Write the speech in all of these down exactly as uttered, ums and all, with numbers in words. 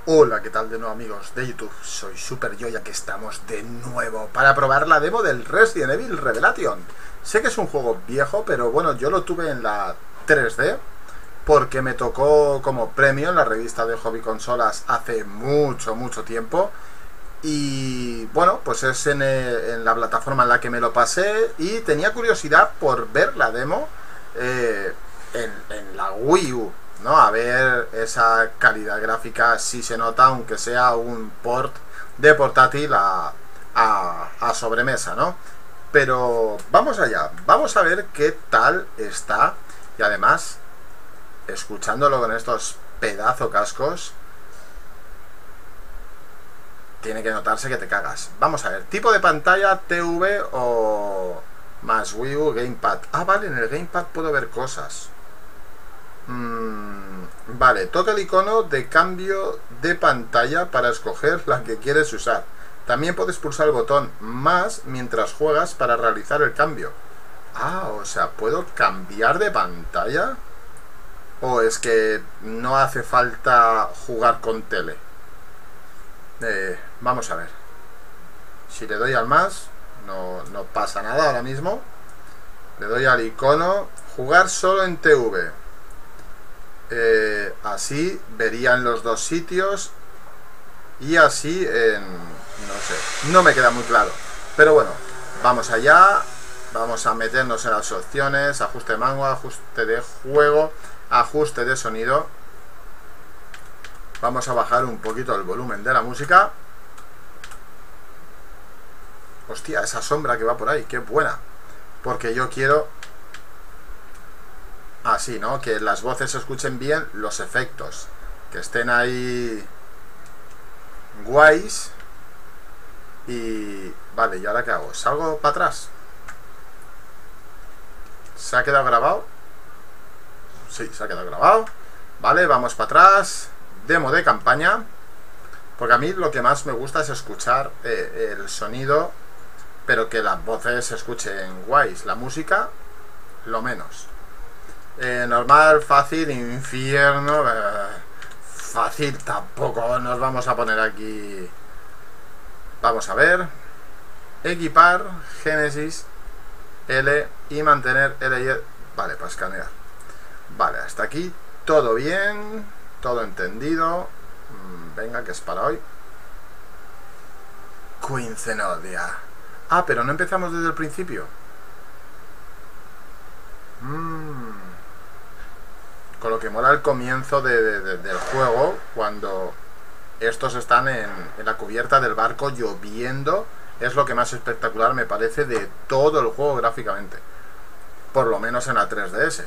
Hola, ¿qué tal de nuevo, amigos de YouTube? Soy Super Yo y aquí estamos de nuevo para probar la demo del Resident Evil Revelation. Sé que es un juego viejo, pero bueno, yo lo tuve en la tres D porque me tocó como premio en la revista de Hobby Consolas hace mucho, mucho tiempo. Y bueno, pues es en, eh, en la plataforma en la que me lo pasé y tenía curiosidad por ver la demo eh, en, en la Wii U, ¿no? A ver esa calidad gráfica, si se nota, aunque sea un port de portátil a, a, a sobremesa, ¿no? Pero vamos allá, vamos a ver qué tal está. Y además, escuchándolo con estos pedazo cascos, tiene que notarse que te cagas. Vamos a ver, tipo de pantalla, T V o más Wii U, Gamepad. Ah, vale, en el Gamepad puedo ver cosas. Mm, vale, toca el icono de cambio de pantalla para escoger la que quieres usar. También puedes pulsar el botón más mientras juegas para realizar el cambio. Ah, o sea, ¿puedo cambiar de pantalla? ¿O es que no hace falta jugar con tele? Eh, vamos a ver. Si le doy al más, no, no pasa nada ahora mismo. Le doy al icono, jugar solo en T V. Eh, así verían los dos sitios y así en, no sé, no me queda muy claro, pero bueno, vamos allá. Vamos a meternos en las opciones, ajuste de mango, ajuste de juego, ajuste de sonido. Vamos a bajar un poquito el volumen de la música. Hostia, esa sombra que va por ahí, qué buena, porque yo quiero así, ¿no? Que las voces se escuchen bien, los efectos que estén ahí guays. Y vale, ¿y ahora qué hago? ¿Salgo para atrás? ¿Se ha quedado grabado? Sí, se ha quedado grabado. Vale, vamos para atrás. Demo de campaña, porque a mí lo que más me gusta es escuchar eh, el sonido, pero que las voces se escuchen guays. La música, lo menos. Eh, normal, fácil, infierno. Eh, fácil tampoco nos vamos a poner aquí. Vamos a ver. Equipar, Génesis, L y mantener L y E. Vale, para escanear. Vale, hasta aquí todo bien, todo entendido. Mm, venga, que es para hoy. Queen Zenodia. Ah, pero no empezamos desde el principio. Mmm. Con lo que mola el comienzo de, de, de, del juego, cuando estos están en, en la cubierta del barco lloviendo, es lo que más espectacular me parece de todo el juego gráficamente, por lo menos en la tres D S.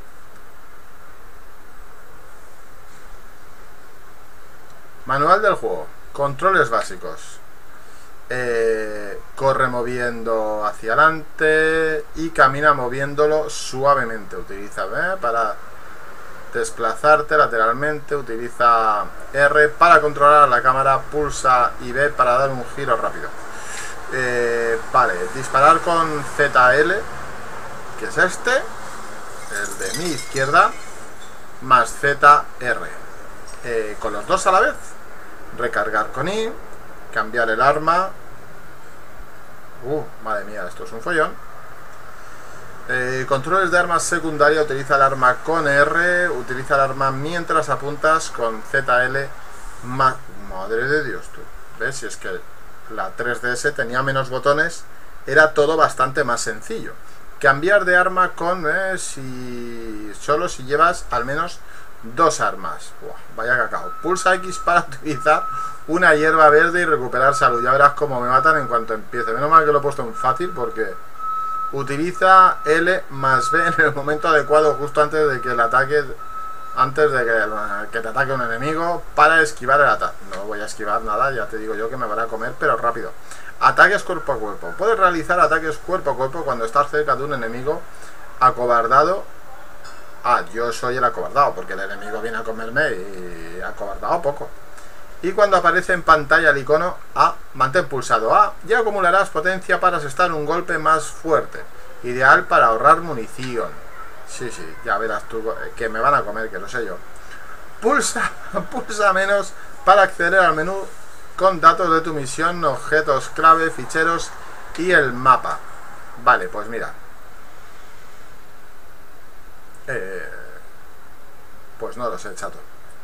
Manual del juego, controles básicos. Eh, corre moviendo hacia adelante y camina moviéndolo suavemente. Utiliza B para desplazarte lateralmente, utiliza R para controlar la cámara, pulsa y B para dar un giro rápido. Eh, vale, disparar con Z L, que es este, el de mi izquierda, más Z R. Eh, con los dos a la vez. Recargar con I, cambiar el arma. Uh, madre mía, esto es un follón. Eh, controles de arma secundaria, utiliza el arma con R, utiliza el arma mientras apuntas con Z L. Ma Madre de Dios, tú. ¿Ves? Si es que la tres D S tenía menos botones, era todo bastante más sencillo. Cambiar de arma con eh, si solo si llevas al menos dos armas. Buah, vaya cacao. Pulsa X para utilizar una hierba verde y recuperar salud. Ya verás cómo me matan en cuanto empiece. Menos mal que lo he puesto en fácil, porque utiliza L más B en el momento adecuado, justo antes de que el ataque, antes de que, que te ataque un enemigo, para esquivar el ataque. No voy a esquivar nada, ya te digo yo que me van a comer, pero rápido. Ataques cuerpo a cuerpo. Puedes realizar ataques cuerpo a cuerpo cuando estás cerca de un enemigo acobardado. Ah, yo soy el acobardado, porque el enemigo viene a comerme y acobardado poco. Y cuando aparece en pantalla el icono A, mantén pulsado A y acumularás potencia para asestar un golpe más fuerte. Ideal para ahorrar munición. Sí, sí, ya verás tú que me van a comer, que lo sé yo. Pulsa, pulsa menos para acceder al menú con datos de tu misión, objetos clave, ficheros y el mapa. Vale, pues mira. Eh, pues no lo sé, chato.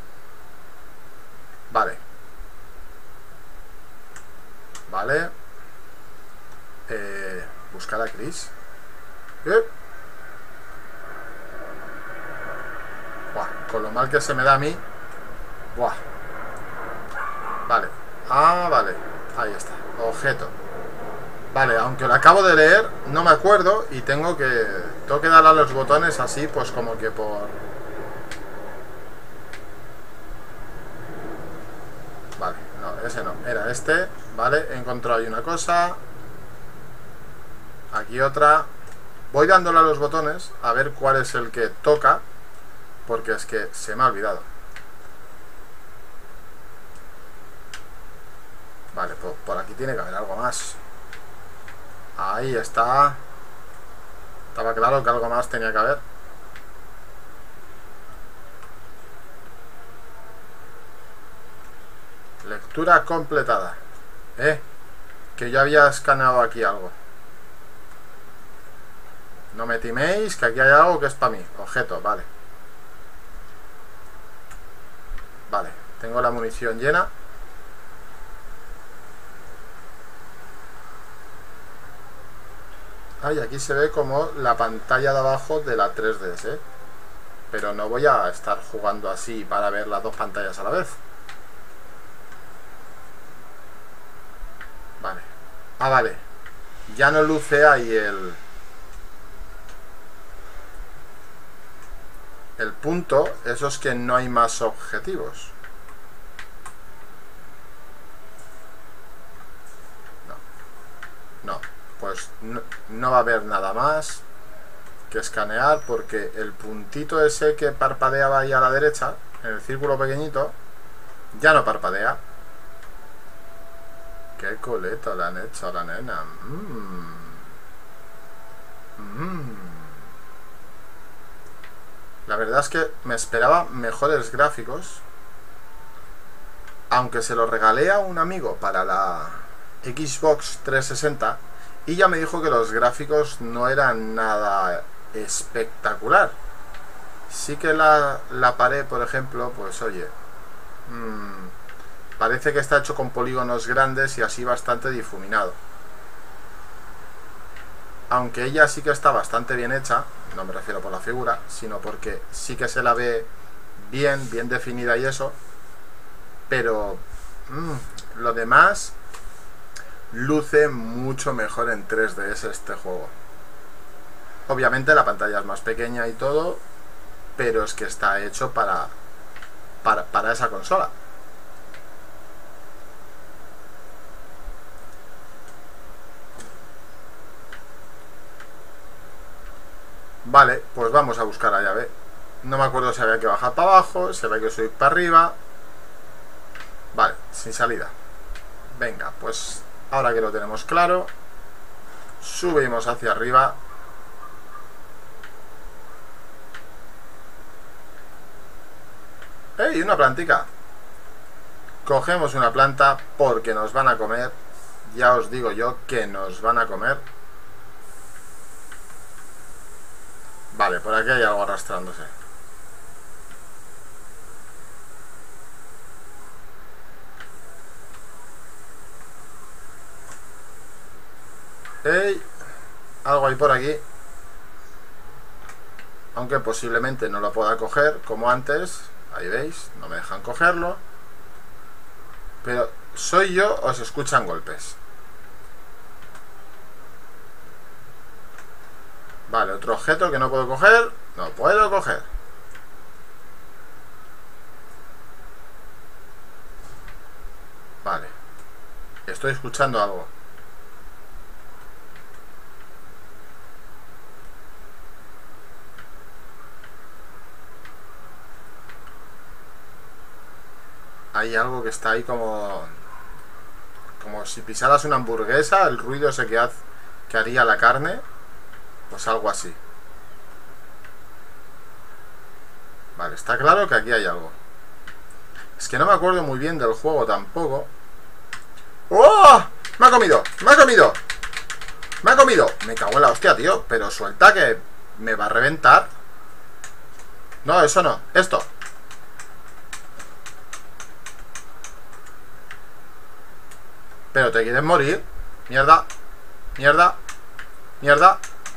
Vale. Vale. Eh, buscar a Chris. ¿Eh? Buah, con lo mal que se me da a mí. Buah. Vale. Ah, vale. Ahí está. Objeto. Vale, aunque lo acabo de leer, no me acuerdo y tengo que... Tengo que darle a los botones así, pues como que por... Vale, no, ese no. Era este. Vale, he encontrado ahí una cosa. Aquí otra. Voy dándole a los botones a ver cuál es el que toca, porque es que se me ha olvidado. Vale, pues por aquí tiene que haber algo más. Ahí está. Estaba claro que algo más tenía que haber. Lectura completada. Eh, que yo había escaneado aquí algo. No me timéis, que aquí hay algo que es para mí. Objeto, vale. Vale, tengo la munición llena. Ah, y aquí se ve como la pantalla de abajo de la tres D S, ¿eh? Pero no voy a estar jugando así para ver las dos pantallas a la vez. Vale. Ah, vale. Ya no luce ahí el... El punto, eso es que no hay más objetivos. No. No. Pues no, no va a haber nada más que escanear, porque el puntito ese que parpadeaba ahí a la derecha, en el círculo pequeñito, ya no parpadea. Qué coleta le han hecho a la nena. Mmm. Mmm. La verdad es que me esperaba mejores gráficos, aunque se lo regalé a un amigo para la Xbox trescientos sesenta y ya me dijo que los gráficos no eran nada espectacular. Sí que la, la pared, por ejemplo, pues oye, mmm, parece que está hecho con polígonos grandes y así bastante difuminado. Aunque ella sí que está bastante bien hecha, no me refiero por la figura, sino porque sí que se la ve bien, bien definida y eso. Pero mmm, lo demás luce mucho mejor en tres D S este juego. Obviamente la pantalla es más pequeña y todo, pero es que está hecho para, para, para esa consola. Vale, pues vamos a buscar la llave. No me acuerdo si había que bajar para abajo, si había que subir para arriba. Vale, sin salida. Venga, pues ahora que lo tenemos claro, subimos hacia arriba. ¡Ey! Una plantica. Cogemos una planta porque nos van a comer. Ya os digo yo que nos van a comer. Vale, por aquí hay algo arrastrándose. ¡Ey! Algo hay por aquí. Aunque posiblemente no lo pueda coger como antes. Ahí veis, no me dejan cogerlo. Pero soy yo o se escuchan golpes. Vale, otro objeto que no puedo coger. No puedo coger. Vale. Estoy escuchando algo. Hay algo que está ahí como... Como si pisaras una hamburguesa, el ruido ese que, haz, que haría la carne. Pues algo así. Vale, está claro que aquí hay algo. Es que no me acuerdo muy bien del juego tampoco. ¡Oh! ¡Me ha comido! ¡Me ha comido! ¡Me ha comido! Me cago en la hostia, tío. Pero suelta que me va a reventar. No, eso no. Esto. Pero te quieres morir. Mierda. Mierda. Mierda.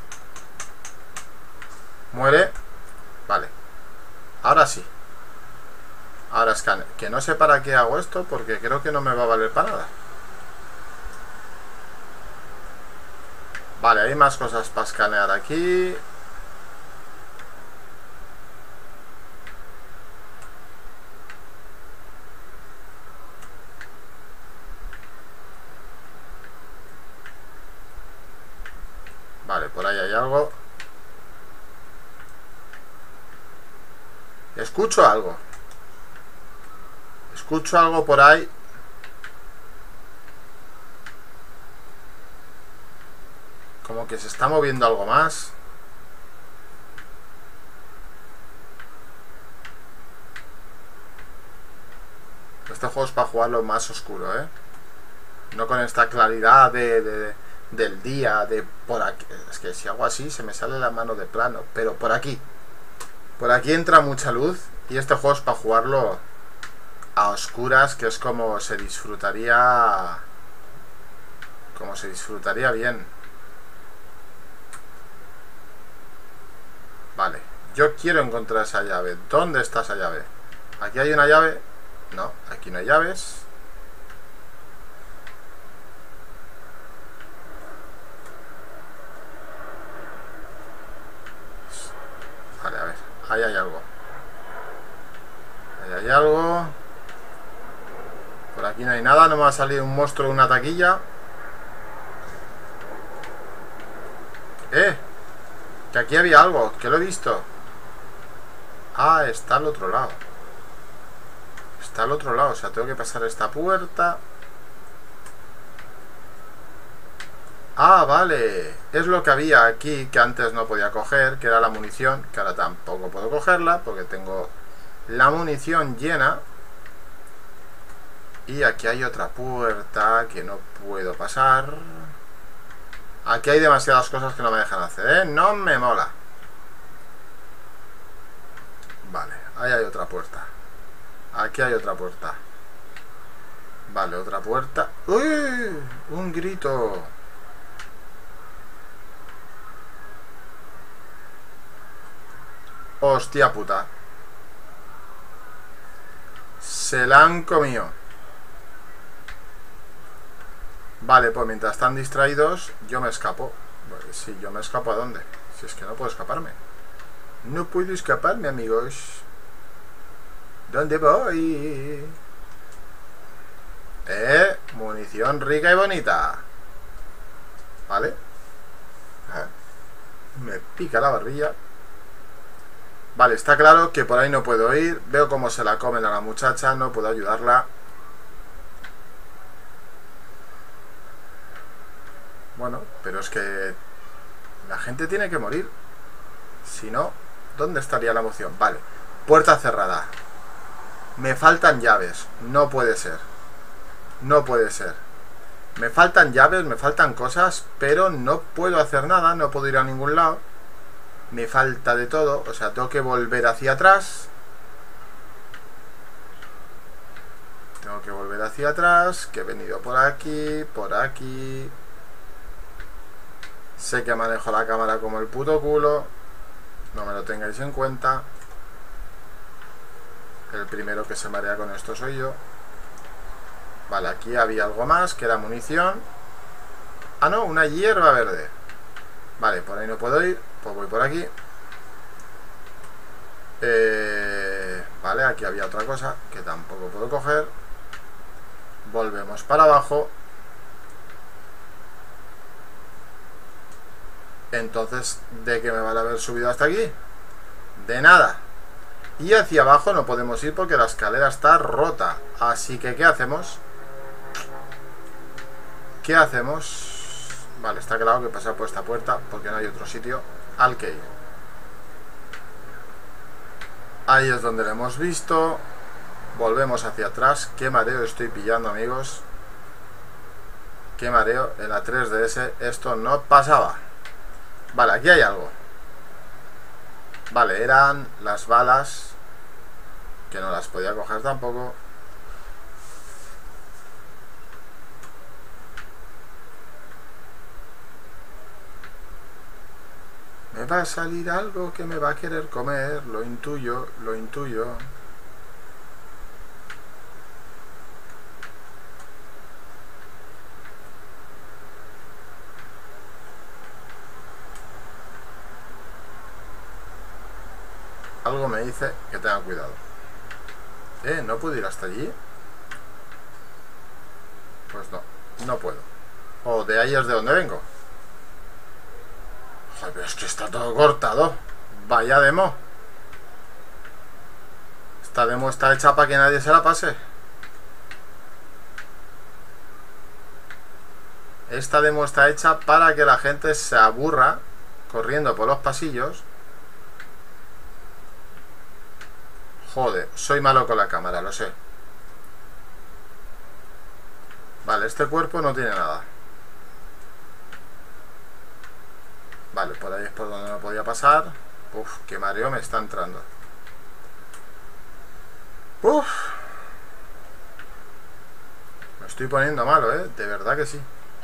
Muere. Vale. Ahora sí. Ahora escaneo. Que no sé para qué hago esto, porque creo que no me va a valer para nada. Vale, hay más cosas para escanear aquí. Vale, por ahí hay algo. Escucho algo. Escucho algo por ahí. Como que se está moviendo algo más. Este juego es para jugarlo más oscuro, ¿eh? No con esta claridad de, de, del día, de por aquí. Es que si hago así se me sale la mano de plano. Pero por aquí. Por aquí entra mucha luz. Y este juego es para jugarlo a oscuras, que es como se disfrutaría. Como se disfrutaría bien. Vale, yo quiero encontrar esa llave. ¿Dónde está esa llave? ¿Aquí hay una llave? No, aquí no hay llaves. Vale, a ver, ahí hay algo. Ahí hay algo. Por aquí no hay nada, no me va a salir un monstruo de una taquilla. ¡Eh! Que aquí había algo, que lo he visto. Ah, está al otro lado. Está al otro lado, o sea, tengo que pasar esta puerta. Ah, vale. Es lo que había aquí, que antes no podía coger, que era la munición, que ahora tampoco puedo cogerla, porque tengo la munición llena. Y aquí hay otra puerta que no puedo pasar. Aquí hay demasiadas cosas que no me dejan hacer, ¿eh? No me mola. Vale, ahí hay otra puerta. Aquí hay otra puerta. Vale, otra puerta. ¡Uy! Un grito. Hostia puta. Se la han comido. Vale, pues mientras están distraídos, yo me escapo. Pues si yo me escapo, ¿a dónde? Si es que no puedo escaparme. No puedo escaparme, amigos. ¿Dónde voy? Eh, munición rica y bonita. Vale. Me pica la barbilla. Vale, está claro que por ahí no puedo ir. Veo cómo se la comen a la muchacha. No puedo ayudarla. Bueno, pero es que la gente tiene que morir. Si no, ¿dónde estaría la emoción? Vale, puerta cerrada. Me faltan llaves. No puede ser. No puede ser. Me faltan llaves, me faltan cosas, pero no puedo hacer nada. No puedo ir a ningún lado. Me falta de todo. O sea, tengo que volver hacia atrás. Tengo que volver hacia atrás. Que he venido por aquí, por aquí. Sé que manejo la cámara como el puto culo. No me lo tengáis en cuenta. El primero que se marea con esto soy yo. Vale, aquí había algo más, que era munición. Ah, no, una hierba verde. Vale, por ahí no puedo ir. Pues voy por aquí. Eh, vale, aquí había otra cosa que tampoco puedo coger. Volvemos para abajo. Entonces, ¿de qué me vale haber subido hasta aquí? De nada. Y hacia abajo no podemos ir porque la escalera está rota. Así que, ¿qué hacemos? ¿Qué hacemos? Vale, está claro que pasar por esta puerta porque no hay otro sitio al que ir. Ahí es donde lo hemos visto. Volvemos hacia atrás. Qué mareo estoy pillando, amigos. Qué mareo. En la tres D S esto no pasaba. Vale, aquí hay algo. Vale, eran las balas, que no las podía coger tampoco. Me va a salir algo que me va a querer comer. Lo intuyo, lo intuyo. Algo me dice que tenga cuidado. Eh, ¿no puedo ir hasta allí? Pues no, no puedo. O de ahí es de donde vengo. Joder, pero es que está todo cortado. Vaya demo. Esta demo está hecha para que nadie se la pase. Esta demo está hecha para que la gente se aburra corriendo por los pasillos. Joder, soy malo con la cámara, lo sé. Vale, este cuerpo no tiene nada. Vale, por ahí es por donde no podía pasar. Uf, qué mareo me está entrando. Uf. Me estoy poniendo malo, eh. De verdad que sí.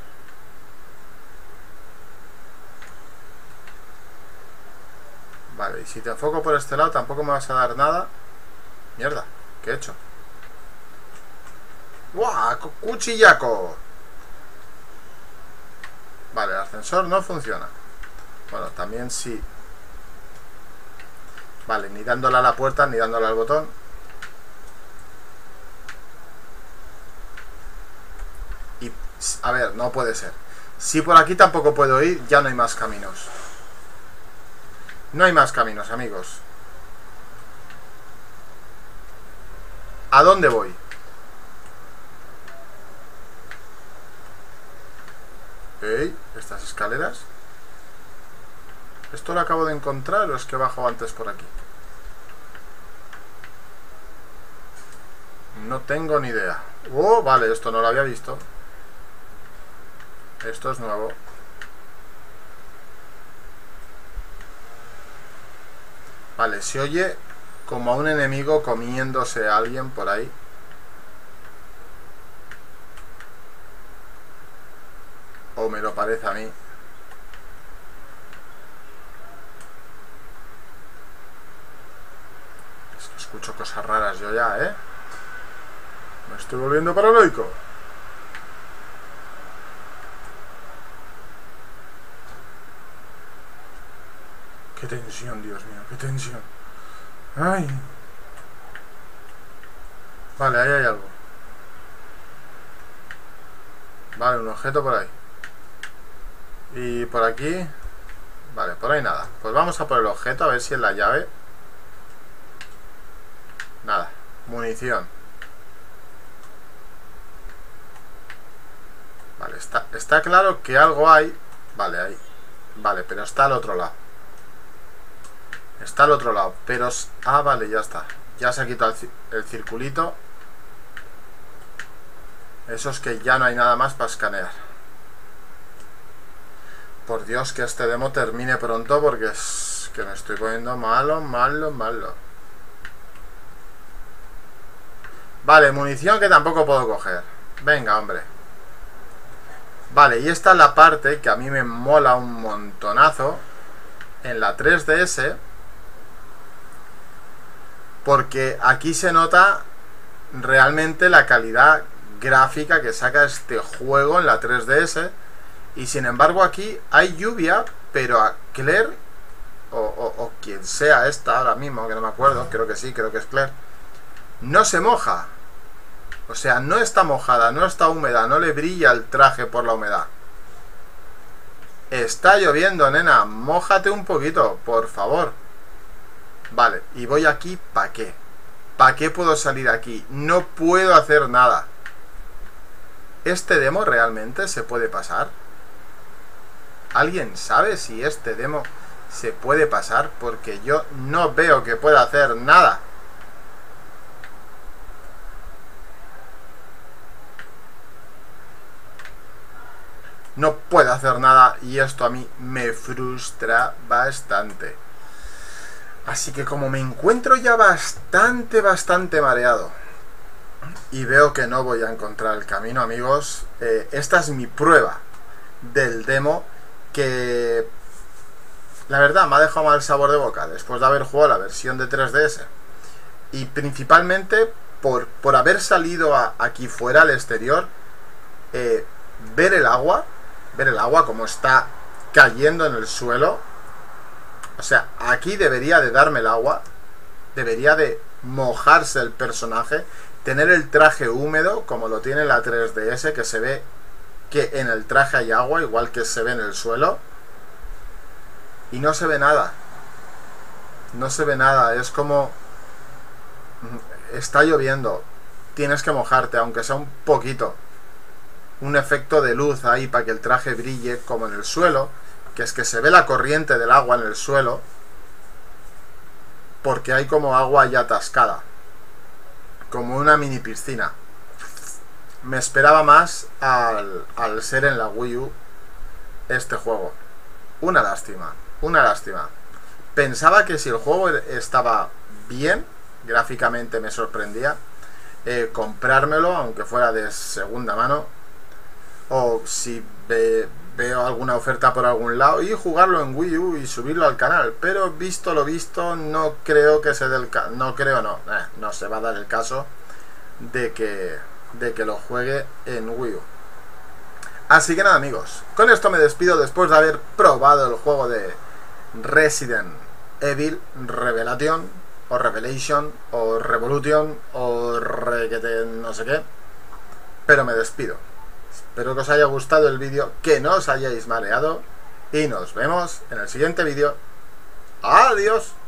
Vale, y si te enfoco por este lado tampoco me vas a dar nada. Mierda, ¿qué he hecho? ¡Guau! ¡Cuchillaco! Vale, el ascensor no funciona. Bueno, también sí. Vale, ni dándole a la puerta ni dándole al botón. Y, a ver, no puede ser. Si por aquí tampoco puedo ir, ya no hay más caminos. No hay más caminos, amigos. ¿A dónde voy? ¿Ey? ¿Estas escaleras? ¿Esto lo acabo de encontrar o es que he bajado antes por aquí? No tengo ni idea. Oh, vale, esto no lo había visto. Esto es nuevo. Vale, se oye como a un enemigo comiéndose a alguien por ahí. O me lo parece a mí. Es que escucho cosas raras yo ya, ¿eh? Me estoy volviendo paranoico. Qué tensión, Dios mío, qué tensión. Ay. Vale, ahí hay algo. Vale, un objeto por ahí. Y por aquí. Vale, por ahí nada. Pues vamos a por el objeto, a ver si es la llave. Nada, munición. Vale, está, está claro que algo hay. Vale, ahí. Vale, pero está al otro lado. Está al otro lado, pero... Ah, vale, ya está. Ya se ha quitado el, el circulito. Eso es que ya no hay nada más para escanear. Por Dios, que este demo termine pronto, porque es que me estoy poniendo malo, malo, malo. Vale, munición que tampoco puedo coger. Venga, hombre. Vale, y esta es la parte que a mí me mola un montonazo en la tres D S, porque aquí se nota realmente la calidad gráfica que saca este juego en la tres D S. Y sin embargo aquí hay lluvia, pero a Claire, o, o, o quien sea esta ahora mismo, que no me acuerdo, creo que sí, creo que es Claire, no se moja. O sea, no está mojada, no está húmeda, no le brilla el traje por la humedad. Está lloviendo, nena, mójate un poquito, por favor. Vale, y voy aquí, ¿para qué? ¿Para qué puedo salir aquí? No puedo hacer nada. ¿Este demo realmente se puede pasar? ¿Alguien sabe si este demo se puede pasar? Porque yo no veo que pueda hacer nada. no puede hacer nada y esto a mí me frustra bastante. Así que como me encuentro ya bastante, bastante mareado y veo que no voy a encontrar el camino, amigos, eh, esta es mi prueba del demo que la verdad me ha dejado mal sabor de boca después de haber jugado la versión de tres D S y principalmente por, por haber salido a, aquí fuera al exterior, eh, ver el agua, ver el agua como está cayendo en el suelo. O sea, aquí debería de darme el agua, debería de mojarse el personaje, tener el traje húmedo como lo tiene la tres D S, que se ve que en el traje hay agua, igual que se ve en el suelo. Y no se ve nada. No se ve nada, es como... Está lloviendo, tienes que mojarte, aunque sea un poquito. Un efecto de luz ahí para que el traje brille como en el suelo, que es que se ve la corriente del agua en el suelo, porque hay como agua ya atascada, como una mini piscina. Me esperaba más al, al ser en la Wii U este juego. Una lástima, una lástima. Pensaba que si el juego estaba bien, gráficamente me sorprendía, eh, comprármelo, aunque fuera de segunda mano, o si ve, veo alguna oferta por algún lado, y jugarlo en Wii U y subirlo al canal. Pero visto lo visto, no creo que se dé el caso, no creo, no, eh, no se va a dar el caso de que, de que lo juegue en Wii U. Así que nada, amigos, con esto me despido después de haber probado el juego de Resident Evil Revelation, o Revelation, o Revolution, o re que te, no sé qué. Pero me despido. Espero que os haya gustado el vídeo, que no os hayáis mareado, y nos vemos en el siguiente vídeo. ¡Adiós!